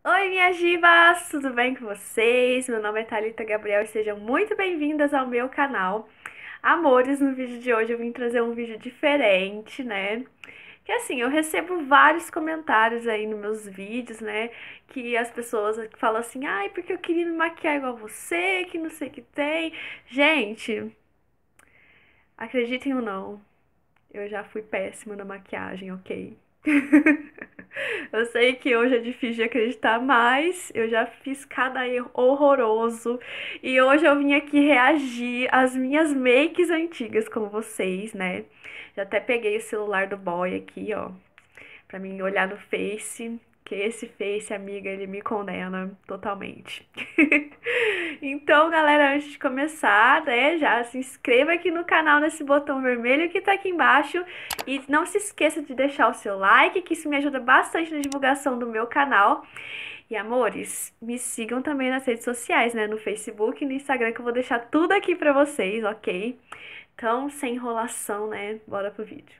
Oi, minhas divas! Tudo bem com vocês? Meu nome é Thalita Gabriel e sejam muito bem-vindas ao meu canal. Amores, no vídeo de hoje eu vim trazer um vídeo diferente, né? Que assim, eu recebo vários comentários aí nos meus vídeos, né? Que as pessoas falam assim, ai, porque eu queria me maquiar igual você, que não sei o que tem. Gente, acreditem ou não, eu já fui péssima na maquiagem, ok? Eu sei que hoje é difícil de acreditar, mas eu já fiz cada erro horroroso. E hoje eu vim aqui reagir às minhas makes antigas com vocês, né? Já até peguei o celular do boy aqui, ó, pra mim olhar no Face, que esse Face, amiga, ele me condena totalmente. Então, galera, antes de começar, né, já se inscreva aqui no canal nesse botão vermelho que tá aqui embaixo e não se esqueça de deixar o seu like, que isso me ajuda bastante na divulgação do meu canal. E amores, me sigam também nas redes sociais, né, no Facebook e no Instagram, que eu vou deixar tudo aqui pra vocês, ok? Então, sem enrolação, né, bora pro vídeo.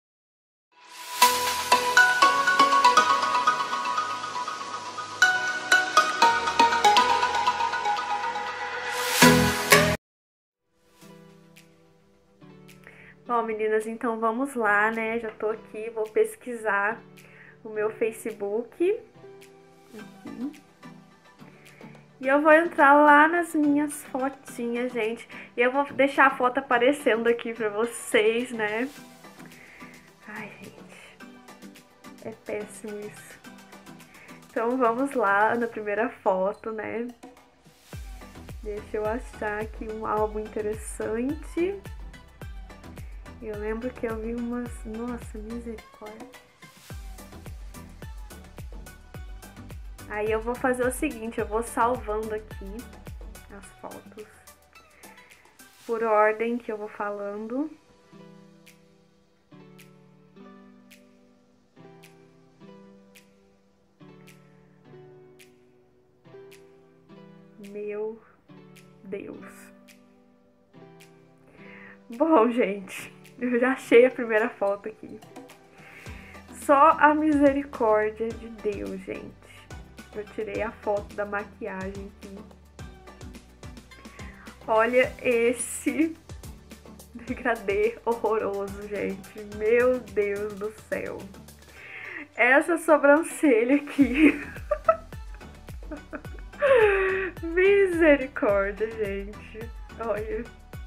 Bom, meninas, então vamos lá, né? Já tô aqui, vou pesquisar o meu Facebook. Aqui. E eu vou entrar lá nas minhas fotinhas, gente. E eu vou deixar a foto aparecendo aqui pra vocês, né? Ai, gente, é péssimo isso. Então vamos lá na primeira foto, né? Deixa eu achar aqui um álbum interessante. Eu lembro que eu vi umas... Nossa, misericórdia. Aí eu vou fazer o seguinte, eu vou salvando aqui as fotos por ordem que eu vou falando. Meu Deus. Bom, gente, eu já achei a primeira foto aqui. Só a misericórdia de Deus, gente. Eu tirei a foto da maquiagem aqui. Olha esse degradê horroroso, gente. Meu Deus do céu. Essa sobrancelha aqui. Misericórdia, gente. Olha.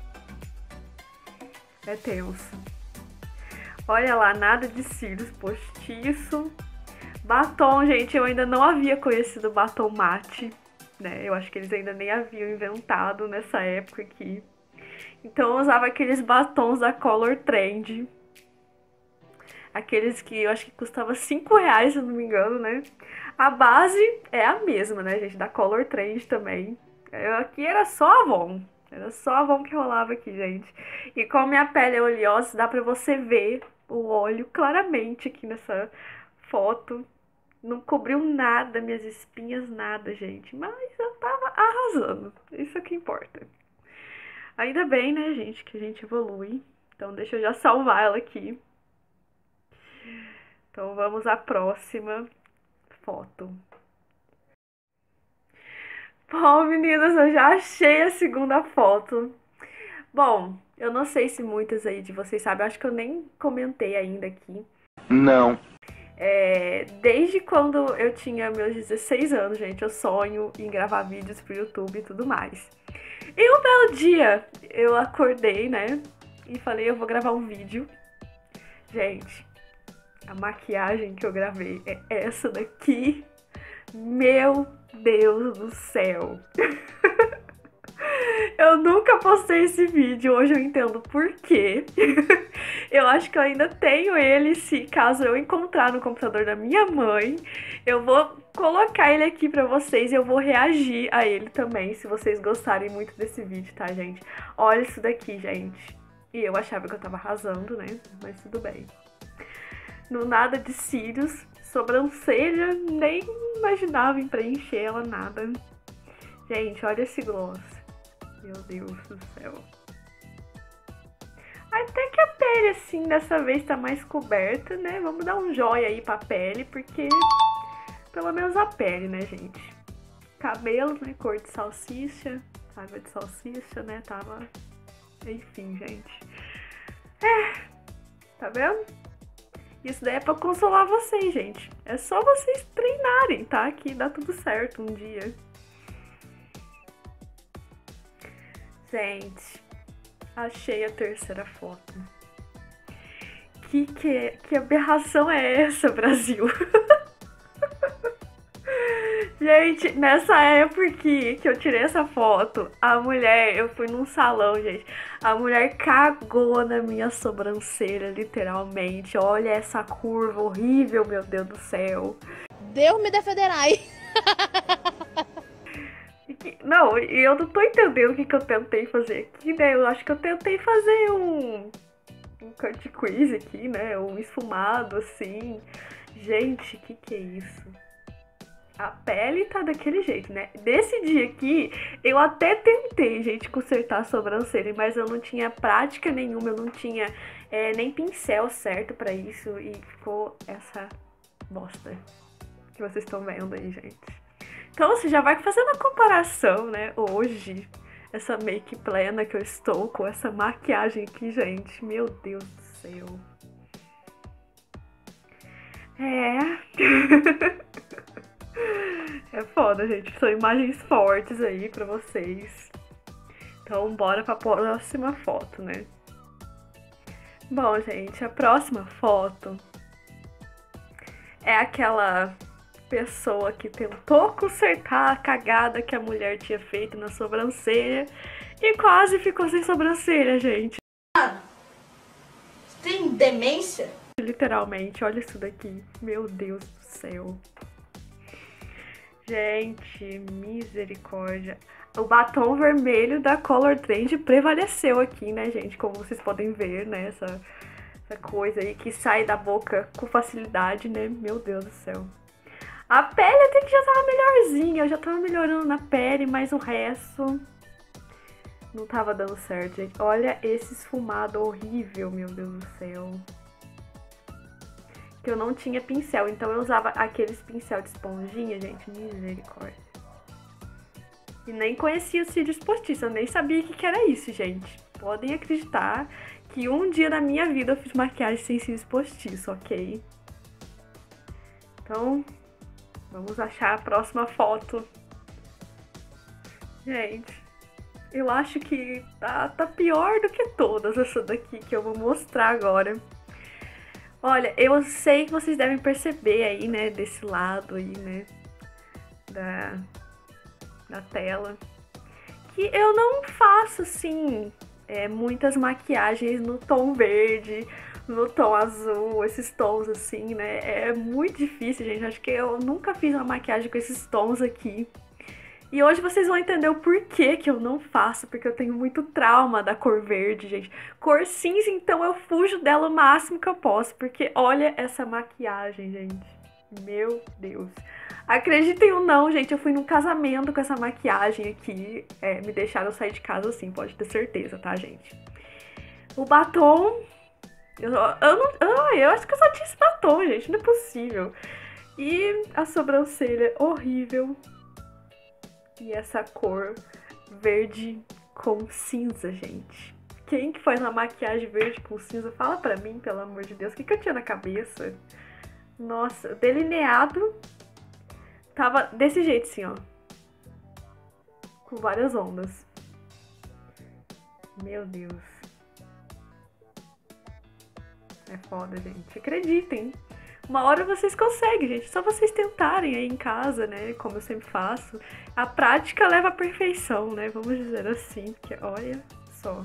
É tenso. Olha lá, nada de cílios postiço. Batom, gente, eu ainda não havia conhecido batom mate, né? Eu acho que eles ainda nem haviam inventado nessa época aqui. Então eu usava aqueles batons da Color Trend. Aqueles que eu acho que custava R$ 5, se eu não me engano, né? A base é a mesma, né, gente? Da Color Trend também. Aqui era só Avon. Era só Avon que rolava aqui, gente. E como minha pele é oleosa, dá pra você ver o óleo claramente aqui nessa foto. Não cobriu nada, minhas espinhas, nada, gente. Mas eu tava arrasando. Isso é que importa. Ainda bem, né, gente, que a gente evolui. Então deixa eu já salvar ela aqui. Então vamos à próxima foto. Bom, meninas, eu já achei a segunda foto. Bom, eu não sei se muitas aí de vocês sabem, eu acho que eu nem comentei ainda aqui. Não. Desde quando eu tinha meus 16 anos, gente, eu sonho em gravar vídeos pro YouTube e tudo mais. E um belo dia eu acordei, né? E falei, eu vou gravar um vídeo. Gente, a maquiagem que eu gravei é essa daqui. Meu Deus do céu. Eu nunca postei esse vídeo, hoje eu entendo por quê. Eu acho que eu ainda tenho ele, se caso eu encontrar no computador da minha mãe, eu vou colocar ele aqui pra vocês e eu vou reagir a ele também, se vocês gostarem muito desse vídeo, tá, gente? Olha isso daqui, gente. E eu achava que eu tava arrasando, né? Mas tudo bem. No nada de cílios, sobrancelha, nem imaginava em preencher ela, nada. Gente, olha esse gloss. Meu Deus do céu. Até que a pele, assim, dessa vez tá mais coberta, né? Vamos dar um joia aí pra pele, porque Pelo menos a pele, né, gente? Cabelo, né, cor de salsicha, água de salsicha, né, tava... Enfim, gente. Tá vendo? Isso daí é pra consolar vocês, gente. É só vocês treinarem, tá? Que dá tudo certo um dia. Gente, achei a terceira foto. Que aberração é essa, Brasil? Gente, nessa época que eu tirei essa foto, a mulher, eu fui num salão, gente. A mulher cagou na minha sobrancelha, literalmente. Olha essa curva horrível, meu Deus do céu. Deus me defenderai. Não, e eu não tô entendendo o que eu tentei fazer aqui, né? Eu acho que eu tentei fazer um cut quiz aqui, né? Um esfumado, assim. Gente, que é isso? A pele tá daquele jeito, né? Desse dia aqui, eu até tentei, gente, consertar a sobrancelha, mas eu não tinha prática nenhuma, eu não tinha nem pincel certo pra isso e ficou essa bosta que vocês estão vendo aí, gente. Então você já vai fazendo a comparação, né? Hoje, essa make plena que eu estou com essa maquiagem aqui, gente. Meu Deus do céu. É foda, gente. São imagens fortes aí pra vocês. Então, bora pra próxima foto, né? Bom, gente, a próxima foto é aquela pessoa que tentou consertar a cagada que a mulher tinha feito na sobrancelha e quase ficou sem sobrancelha, gente. Tem demência? Literalmente, olha isso daqui. Meu Deus do céu. Gente, misericórdia. O batom vermelho da Color Trend prevaleceu aqui, né, gente? Como vocês podem ver, né? Essa coisa aí que sai da boca com facilidade, né? Meu Deus do céu. A pele até que já tava melhorzinha. Eu já tava melhorando na pele, mas o resto não tava dando certo, gente. Olha esse esfumado horrível, meu Deus do céu. Que eu não tinha pincel, então eu usava aqueles pincel de esponjinha, gente, misericórdia. E nem conhecia os cílios postiços, eu nem sabia o que era isso, gente. Podem acreditar que um dia na minha vida eu fiz maquiagem sem cílios postiços, ok? Então, vamos achar a próxima foto. Gente, eu acho que tá pior do que todas essa daqui que eu vou mostrar agora. Olha, eu sei que vocês devem perceber aí, né, desse lado aí, né, da tela, que eu não faço, assim, muitas maquiagens no tom verde, no tom azul, esses tons assim, né, é muito difícil, gente, acho que eu nunca fiz uma maquiagem com esses tons aqui. E hoje vocês vão entender o porquê que eu não faço, porque eu tenho muito trauma da cor verde, gente. Cor cinza, então eu fujo dela o máximo que eu posso, porque olha essa maquiagem, gente. Meu Deus. Acreditem ou não, gente, eu fui num casamento com essa maquiagem aqui. Me deixaram sair de casa assim, pode ter certeza, tá, gente? O batom... Eu acho que eu só tinha esse batom, gente, não é possível. E a sobrancelha horrível. E essa cor verde com cinza, gente. Quem que faz uma maquiagem verde com cinza? Fala pra mim, pelo amor de Deus. O que eu tinha na cabeça? Nossa, o delineado tava desse jeito, assim, ó. Com várias ondas. Meu Deus. É foda, gente. Acreditem. Uma hora vocês conseguem, gente. Só vocês tentarem aí em casa, né? Como eu sempre faço. A prática leva à perfeição, né? Vamos dizer assim. Porque olha só.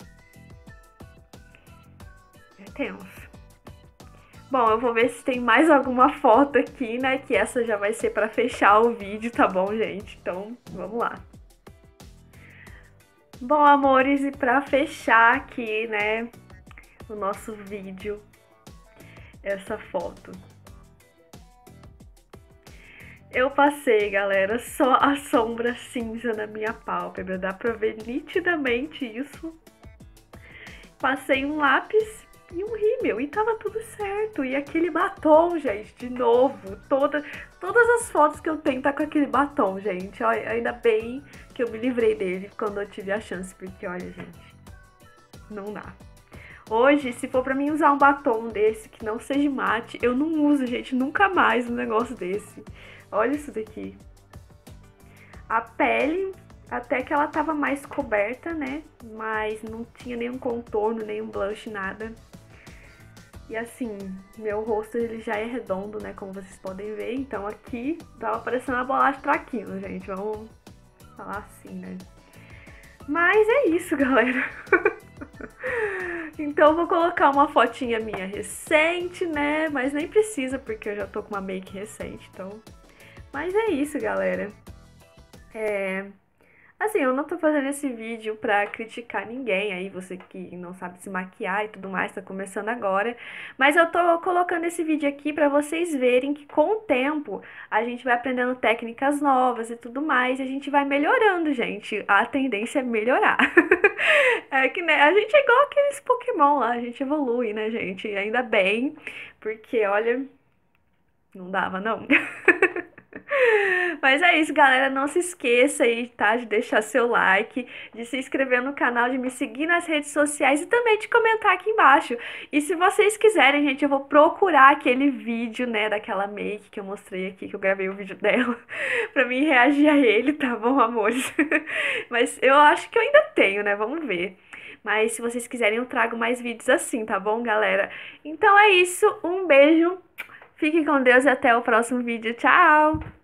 É tenso. Bom, eu vou ver se tem mais alguma foto aqui, né? Que essa já vai ser pra fechar o vídeo, tá bom, gente? Então, vamos lá. Bom, amores, e pra fechar aqui, né? O nosso vídeo. Essa foto. Eu passei, galera, só a sombra cinza na minha pálpebra. Dá pra ver nitidamente isso. Passei um lápis e um rímel, e tava tudo certo. E aquele batom, gente, de novo, todas as fotos que eu tenho tá com aquele batom, gente. Olha, ainda bem que eu me livrei dele quando eu tive a chance, porque olha, gente, não dá. Hoje, se for pra mim usar um batom desse que não seja mate, eu não uso, gente, nunca mais um negócio desse. Olha isso daqui. A pele, até que ela tava mais coberta, né? Mas não tinha nenhum contorno, nenhum blush, nada. E assim, meu rosto ele já é redondo, né? Como vocês podem ver. Então aqui tava parecendo uma bolacha traquino, gente. Vamos falar assim, né? Mas é isso, galera. Então vou colocar uma fotinha minha recente, né? Mas nem precisa, porque eu já tô com uma make recente, então... Mas é isso, galera. Assim, eu não tô fazendo esse vídeo pra criticar ninguém, aí você que não sabe se maquiar e tudo mais, tá começando agora. Mas eu tô colocando esse vídeo aqui pra vocês verem que com o tempo a gente vai aprendendo técnicas novas e tudo mais, e a gente vai melhorando, gente. A tendência é melhorar. É que, né, a gente é igual aqueles Pokémon lá, a gente evolui, né, gente? E ainda bem, porque, olha, não dava, não. Mas é isso, galera. Não se esqueça aí, tá? De deixar seu like, de se inscrever no canal, de me seguir nas redes sociais e também de comentar aqui embaixo. E se vocês quiserem, gente, eu vou procurar aquele vídeo, né, daquela make que eu mostrei aqui, que eu gravei o vídeo dela, pra mim reagir a ele, tá bom, amores? Mas eu acho que eu ainda tenho, né? Vamos ver. Mas se vocês quiserem, eu trago mais vídeos assim, tá bom, galera? Então é isso. Um beijo. Fiquem com Deus e até o próximo vídeo. Tchau!